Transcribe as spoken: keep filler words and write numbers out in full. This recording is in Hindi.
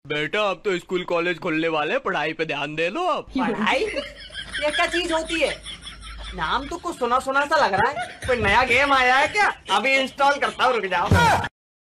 बेटा अब तो स्कूल कॉलेज खुलने वाले, पढ़ाई पे ध्यान दे लो अब। पढ़ाई ये क्या चीज होती है? नाम तो कुछ सुना सुना सा लग रहा है। कोई नया गेम आया है क्या? अभी इंस्टॉल करता हूँ, रुक जाओ।